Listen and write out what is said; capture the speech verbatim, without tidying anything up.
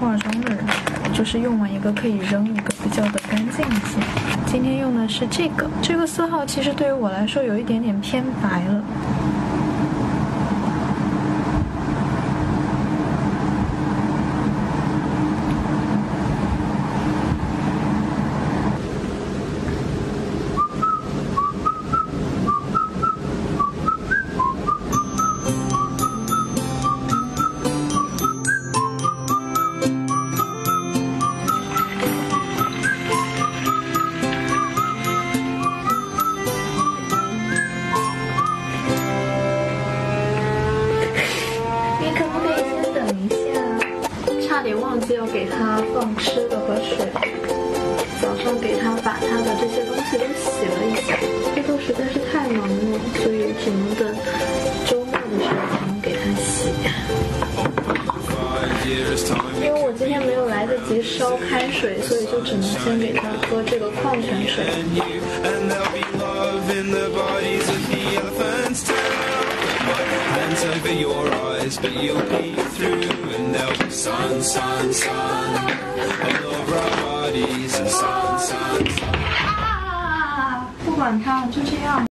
化妆的人，就是用完一个可以扔一个，比较的干净一些。今天用的是这个，这个色号其实对于我来说有一点点偏白了。忘记要给它放吃的和水，早上给它把它的这些东西都洗了一下，这周实在是太忙了，所以只能等周末的时候才能给它洗。因为我今天没有来得及烧开水，所以就只能先给它喝这个矿泉水。Over your eyes, but you'll peek through, and there'll be sun, sun, sun, all over our bodies, and sun, sun, sun. 不管它，就这样。